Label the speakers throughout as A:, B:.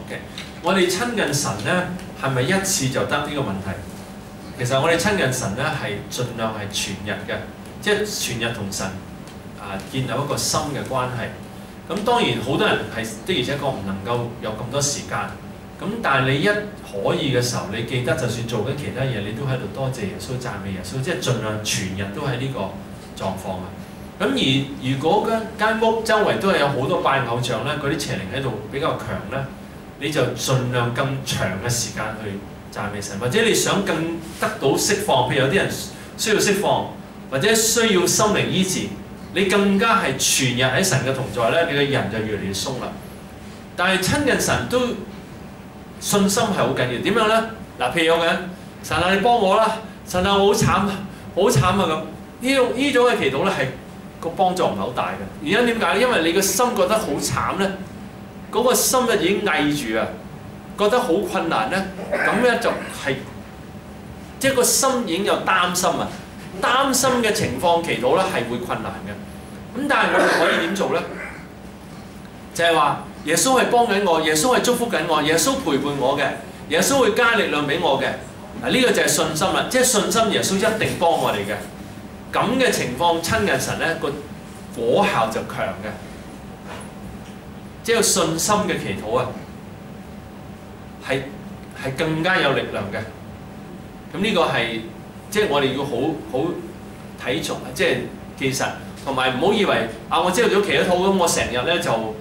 A: OK， 我哋親近神咧係咪一次就得呢個問題？其實我哋親近神咧係盡量係全日嘅，即係全日同神建立一個深嘅關係。咁當然好多人係的而且確唔能夠有咁多時間。咁但係你一可以嘅時候，你記得就算做緊其他嘢，你都喺度多謝耶穌、讚美耶穌，即係盡量全日都喺呢個狀況啊。咁而如果間屋周圍都係有好多拜偶像咧，嗰啲邪靈喺度比較強咧，你就盡量更長嘅時間去讚美神，或者你想更得到釋放，譬如有啲人需要釋放，或者需要心靈醫治，你更加係全日喺神嘅同在咧，你嘅人就越嚟越鬆啦。但係親近神都信心係好緊要，點樣咧？嗱，譬如有個人，神啊，你幫我啦，神啊，我好慘啊，好慘啊咁。呢種嘅祈禱咧係個幫助唔係好大嘅。原因點解咧？因為你個心覺得好慘咧，嗰個心咧已經翳住啊，覺得好困難咧，咁咧就係即係個心已經有擔心啊，擔心嘅情況祈禱咧係會困難嘅。咁但係我哋可以點做咧？就係話耶穌係幫緊我，耶穌係祝福緊我，耶穌陪伴我嘅，耶穌會加力量俾我嘅。嗱，呢個就係信心啦，即係信心耶穌一定幫我哋嘅。咁嘅情況親近神咧，個果效就強嘅，即係信心嘅祈禱啊，係更加有力量嘅。咁呢個係即係我哋要好睇重，即係其實同埋唔好以為我朝頭早祈咗禱咁，我成日咧就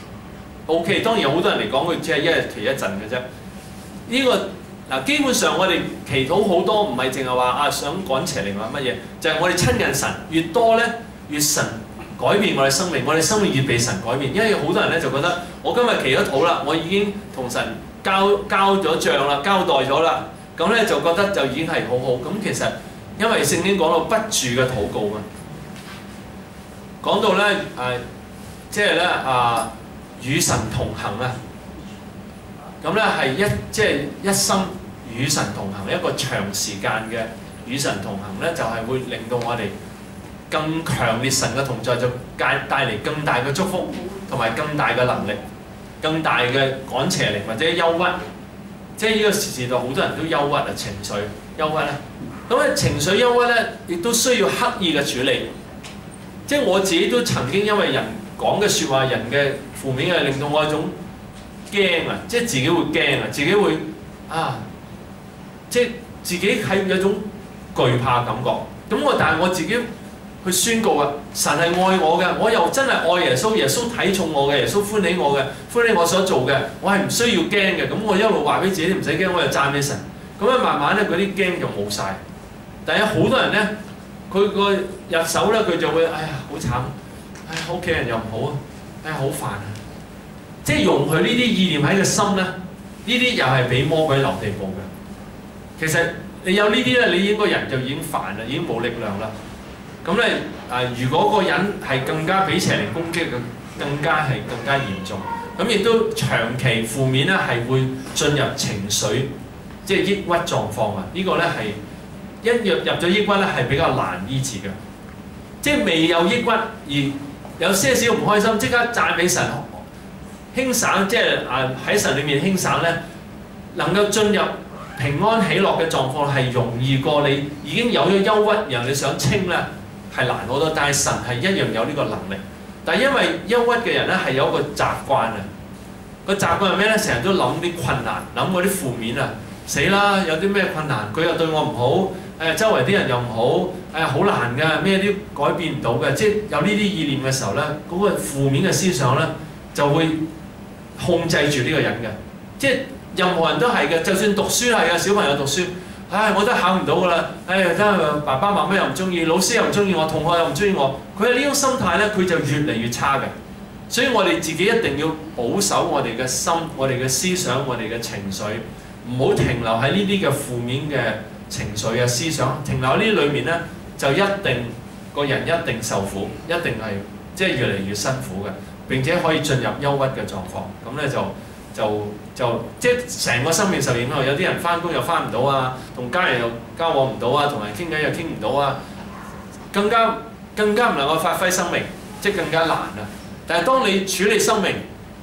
A: OK。當然有好多人嚟講，佢只係一日祈一陣嘅啫。呢個嗱，基本上我哋祈禱好多唔係淨係話想趕邪靈或乜嘢，就係我哋親近神越多咧，越神改變我哋生命，我哋生命越被神改變。因為好多人咧就覺得我今日祈咗禱啦，我已經同神交咗帳啦，交代咗啦，咁咧就覺得就已經係好好。咁其實因為聖經講到不住嘅禱告啊，講到咧即係咧與神同行啊。咁咧係即係一生與神同行，一個長時間嘅與神同行咧，就係會令到我哋更強烈神嘅同在，就帶嚟更大嘅祝福，同埋更大嘅能力，更大嘅趕邪靈或者憂鬱。即係呢個時代好多人都憂鬱啊，情緒憂鬱咧。咁咧情緒憂鬱咧，亦都需要刻意嘅處理。即係我自己都曾經因為人講嘅説話、人嘅負面嘅，令到我一種驚啊！即係自己會驚啊，自己會即係自己係有種懼怕感覺。咁但係我自己去宣告啊，神係愛我嘅，我又真係愛耶穌，耶穌睇重我嘅，耶穌歡喜我嘅，歡喜我所做嘅，我係唔需要驚嘅。咁我一路話俾自己唔使驚，我又讚美神。咁樣慢慢咧，嗰啲驚就冇晒。但係好多人咧，佢個入手咧，佢就會好慘，屋企人又唔好啊，好煩啊！即係容許呢啲意念喺個心咧，呢啲又係俾魔鬼留地步嘅。其實你有呢啲咧，你應該人就已經煩啦，已經冇力量啦。咁咧如果個人係更加俾邪靈攻擊嘅，更加嚴重。咁亦都長期負面咧，係會進入情緒即係抑鬱狀況啊！呢個咧係一入咗抑鬱咧，係比較難醫治嘅。即係未有抑鬱而有些少唔開心，即刻讚美神。輕省，即係喺神裏面輕省咧，能夠進入平安喜樂嘅狀況係容易過你已經有咗憂鬱，然後你想清咧係難好多。但係神係一樣有呢個能力。但係因為憂鬱嘅人咧係有一個習慣啊，個習慣係咩咧？成日都諗啲困難，諗嗰啲負面啊，死啦！有啲咩困難，佢又對我唔好，周圍啲人又唔好，好難㗎，咩都改變唔到嘅。即係有呢啲意念嘅時候咧，嗰個負面嘅思想咧就會控制住呢個人嘅，即係任何人都係嘅，就算讀書係嘅，小朋友讀書，我都考唔到㗎啦，真係爸爸媽媽又唔中意，老師又唔中意我，同學又唔中意我，佢係呢種心態咧，佢就越嚟越差嘅。所以我哋自己一定要保守我哋嘅心、我哋嘅思想、我哋嘅情緒，唔好停留喺呢啲嘅負面嘅情緒啊思想，停留喺呢啲裏面咧，就一定個人一定受苦，一定係即係越嚟越辛苦嘅。並且可以進入憂鬱嘅狀況，咁咧就即係成個生命受影響。有啲人翻工又翻唔到啊，同家人又交往唔到啊，同人傾偈又傾唔到啊，更加唔能夠發揮生命，即係更加難啊！但係當你處理生命，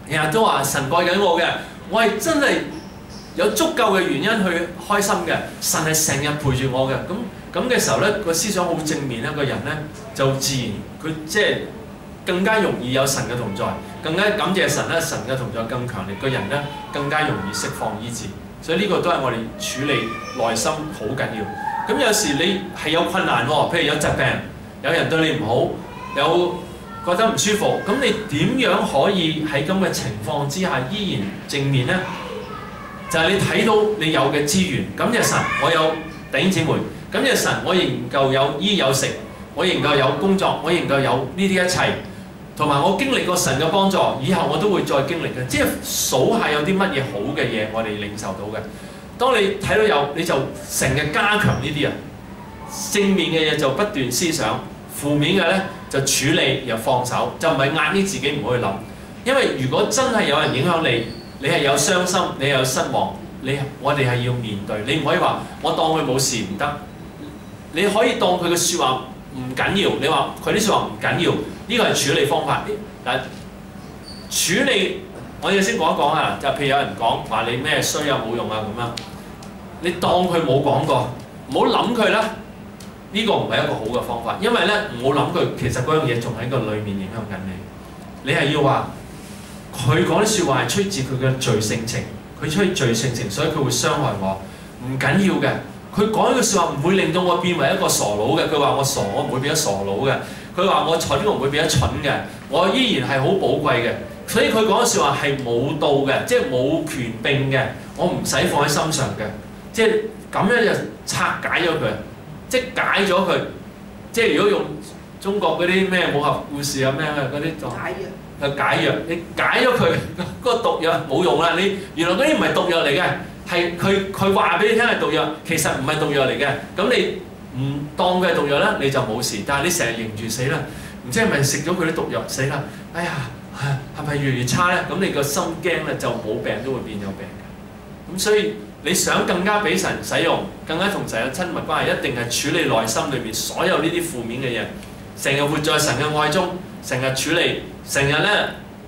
A: 日日都話神愛緊我嘅，我係真係有足夠嘅原因去開心嘅。神係成日陪住我嘅，咁嘅時候咧，個思想好正面咧，個人咧就自然佢即係更加容易有神嘅同在，更加感謝神咧，神嘅同在更強烈，個人咧更加容易釋放醫治。所以呢個都係我哋處理內心好緊要。咁有時你係有困難喎，譬如有疾病，有人對你唔好，有覺得唔舒服，咁你點樣可以喺咁嘅情況之下依然正面呢？就係你睇到你有嘅資源，感謝神，我有弟兄姊妹，感謝神，我仍舊有衣有食，我仍舊有工作，我仍舊有呢啲一切，同埋我經歷過神嘅幫助，以後我都會再經歷嘅。即係數下有啲乜嘢好嘅嘢，我哋領受到嘅。當你睇到有，你就成日加強呢啲啊，正面嘅嘢就不斷思想，負面嘅咧就處理又放手，就唔係壓抑自己唔好去諗。因為如果真係有人影響你，你係有傷心，你係有失望，我哋係要面對。你唔可以話我當佢冇事唔得，你可以當佢嘅説話唔緊要。你話佢啲説話唔緊要，呢個係處理方法。嗱，處理我哋先講一講啊，就譬如有人講話你咩衰啊冇用啊咁樣，你當佢冇講過，唔好諗佢啦。呢個唔係一個好嘅方法，因為咧唔好諗佢，其實嗰樣嘢仲喺個裡面影響緊你。你係要話佢講啲説話係出自佢嘅罪性情，佢出於罪性情，所以佢會傷害我。唔緊要嘅，佢講呢句説話唔會令到我變為一個傻佬嘅。佢話我傻，我唔會變咗傻佬嘅。佢話我蠢，我唔會變咗蠢嘅。我依然係好寶貴嘅。所以佢講嘅説話係冇道嘅，即係冇權柄嘅，我唔使放喺心上嘅。即係咁樣就拆解咗佢。即解咗佢，即係如果用中國嗰啲咩武俠故事啊咩嗰啲就解藥，你解咗佢嗰個毒藥冇用啦。你原來嗰啲唔係毒藥嚟嘅，係佢話俾你聽係毒藥，其實唔係毒藥嚟嘅。咁你唔當佢係毒藥咧，你就冇事。但係你成日認住死啦，唔知係咪食咗佢啲毒藥死啦？哎呀，係咪越嚟越差咧？咁你個心驚咧，就冇病都會變有病嘅。咁所以你想更加俾神使用，更加同神有親密關係，一定係處理內心裏面所有呢啲負面嘅嘢，成日活在神嘅愛中，成日處理，成日咧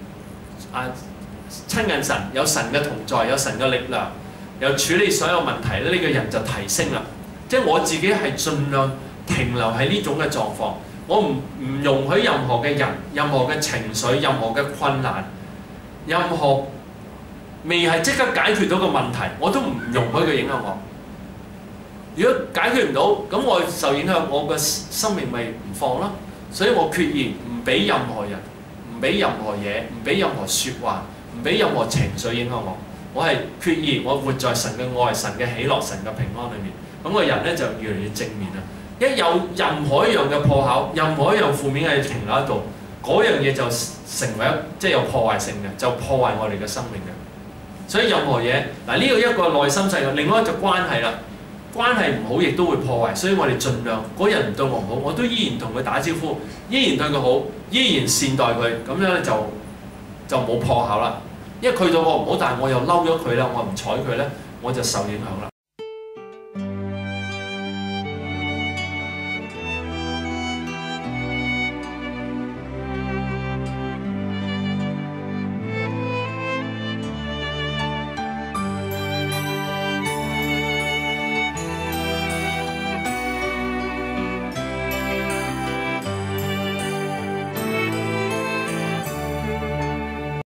A: 親近神，有神嘅同在，有神嘅力量，又處理所有問題咧，呢個人就提升啦。即係我自己係盡量停留喺呢種嘅狀況，我唔容許任何嘅人、任何嘅情緒、任何嘅困難、任何未係即刻解決到個問題，我都唔容許佢影響我。如果解決唔到，咁我受影響，我嘅生命咪唔放咯。所以我決意唔俾任何人、唔俾任何嘢、唔俾任何説話、唔俾任何情緒影響我。我係決意，我活在神嘅愛、神嘅喜樂、神嘅平安裏面。咁個人咧就越嚟越正面啦。一有任何一樣嘅破口，任何一樣負面嘅停留喺度，嗰樣嘢就成為即係有破壞性嘅，就破壞我哋嘅生命嘅。所以任何嘢嗱，呢個一個內心世界，另外一個關係啦，關係唔好亦都會破壞。所以我哋盡量嗰人唔對我唔好，我都依然同佢打招呼，依然對佢好，依然善待佢，咁樣咧就冇破口啦。因為佢對我唔好，但係我又嬲咗佢啦，我唔睬佢咧，我就受影響啦。